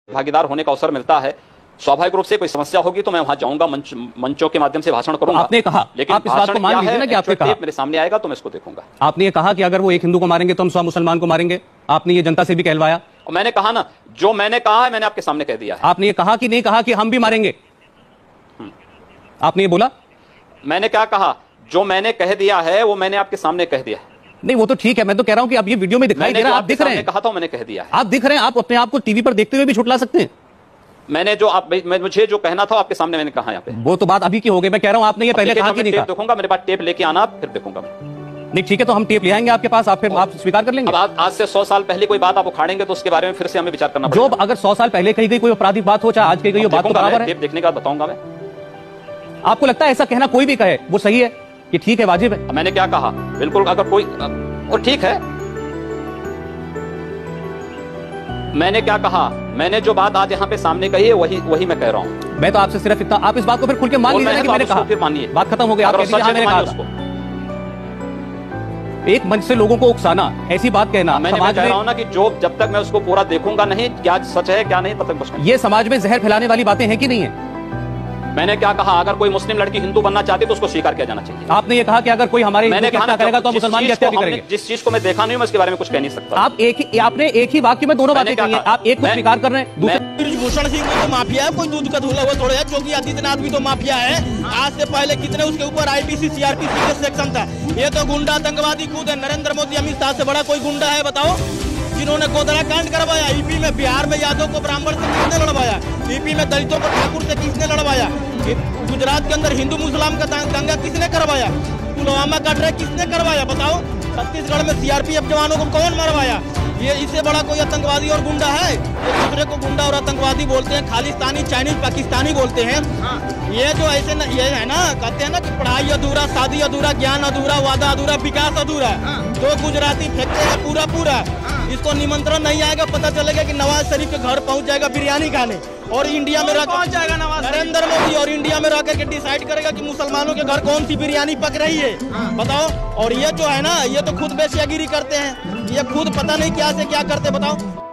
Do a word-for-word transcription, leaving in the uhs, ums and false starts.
भागीदार होने का अवसर मिलता है। स्वाभाविक रूप से कोई समस्या होगी तो मैं वहां जाऊंगा, मंच, मंचों के माध्यम से भाषण करूंगा। आपने कहा, लेकिन आप इस बात को मान लीजिए ना कि आपने कहा मेरे सामने आएगा तो मैं इसको देखूंगा। आपने ये कहा कि अगर वो एक हिंदू को मारेंगे तो हम सौ मुसलमान को मारेंगे। आपने ये जनता से भी कहलवाया। और मैंने कहा ना, जो मैंने कहा है मैंने आपके सामने कह दिया है। आपने ये कहा कि नहीं कहा कि हम भी मारेंगे? आपने ये बोला? मैंने क्या कहा? जो मैंने कह दिया है वो मैंने आपके सामने कह दिया है। नहीं, वो तो ठीक है, मैं तो कह रहा हूं कि अब ये वीडियो में दिखाई दे रहा है, आप दिख रहे हैं। कहा था मैंने कह दिया है। आप दिख रहे हैं, आप अपने आप को टीवी पर देखते हुए भी छुटला सकते हैं। मैंने जो आप मुझे जो कहना था आपके सामने मैंने कहा। यहाँ पे वो तो बात अभी की हो गई। मैं कह रहा हूं आपने ये पहले कहा कि नहीं कहा। देखूंगा, मेरे पास टेप लेके आना, फिर देखूंगा। नहीं ठीक है, तो हम टेप ले आएंगे आपके पास, आप फिर आप स्वीकार कर लेंगे। अब आज से सौ साल पहले कोई बात आप उखाड़ेंगे तो उसके बारे में फिर से हमें विचार करना पड़ेगा। जो अगर सौ साल पहले कही गई कोई आपराधिक बात हो, चाहे आज कही गई हो, बात तो बराबर है। टेप देखने का बताऊंगा मैं। आपको लगता है ऐसा कहना कोई भी कहे वो सही है कि ठीक है, वाजिब है? मैंने क्या कहा? बिल्कुल, अगर कोई और ठीक है। मैंने क्या कहा? मैंने जो बात आज यहाँ पे सामने कही है वही वही मैं कह रहा हूँ। मैं तो आपसे सिर्फ इतना, आप इस बात को फिर खुल के मान लीजिए कि मैंने कहा, फिर मानिए, बात खत्म हो गई। आप कह दीजिए मैंने कहा उसको। एक मंच से लोगों को उकसाना, ऐसी बात कहना, मैंने कह रहा हूँ ना कि जो जब तक मैं उसको पूरा देखूंगा नहीं, क्या सच है क्या नहीं, तब तक कुछ। ये समाज में जहर फैलाने वाली बातें हैं कि नहीं है? मैंने क्या कहा? अगर कोई मुस्लिम लड़की हिंदू बनना चाहती है तो उसको स्वीकार किया जाना चाहिए। आपने ये कहा कि अगर कोई हमारे मैंने कहा करेगा तो मुसलमान की हत्या भी करेंगे। जिस चीज को मैं देखा नहीं मैं उसके बारे में कुछ कह नहीं सकता। आप एक ही, आपने एक ही वाक्य में दोनों बातें कही हैं। आप एक को स्वीकार कर रहे हैं, दूसरे भूषण सिंह तो माफिया है, कोई दूध का धुला हुआ थोड़ा है। योगी आदित्यनाथ भी तो माफिया है। आज से पहले कितने उसके ऊपर आईपीसी सीआरपीसी का सेक्शन था। ये तो गुंडा आतंकवादी खुद है। नरेंद्र मोदी अमित शाह से बड़ा कोई गुंडा है बताओ? जिन्होंने गोदरा कांड करवाया यूपी में, बिहार में यादव को ब्राह्मण से किसने लड़वाया, यूपी में दलितों को ठाकुर से किसने लड़वाया, गुजरात के अंदर हिंदू मुसलमान का दंगा किसने करवाया, पुलवामा का अटैक किसने करवाया बताओ? छत्तीसगढ़ में सीआरपीएफ जवानों को कौन मरवाया? ये इससे बड़ा कोई आतंकवादी और गुंडा है? एक दूसरे को गुंडा और आतंकवादी बोलते हैं, खालिस्तानी, चाइनीज, पाकिस्तानी बोलते हैं। ये जो ऐसे न, ये है ना, कहते हैं ना कि पढ़ाई अधूरा, शादी अधूरा, ज्ञान अधूरा, वादा अधूरा, विकास अधूरा। दो गुजराती फेंकते हैं पूरा पूरा। इसको निमंत्रण नहीं आएगा, पता चलेगा कि नवाज शरीफ के घर पहुंच जाएगा बिरयानी खाने, और इंडिया में रह पहुंच जाएगा नवाज नरेंद्र मोदी, और इंडिया में रह करके डिसाइड करेगा कि मुसलमानों के घर कौन सी बिरयानी पक रही है बताओ। और ये जो है ना, ये तो खुद बेशियागिरी करते हैं, ये खुद पता नहीं क्या से क्या करते बताओ।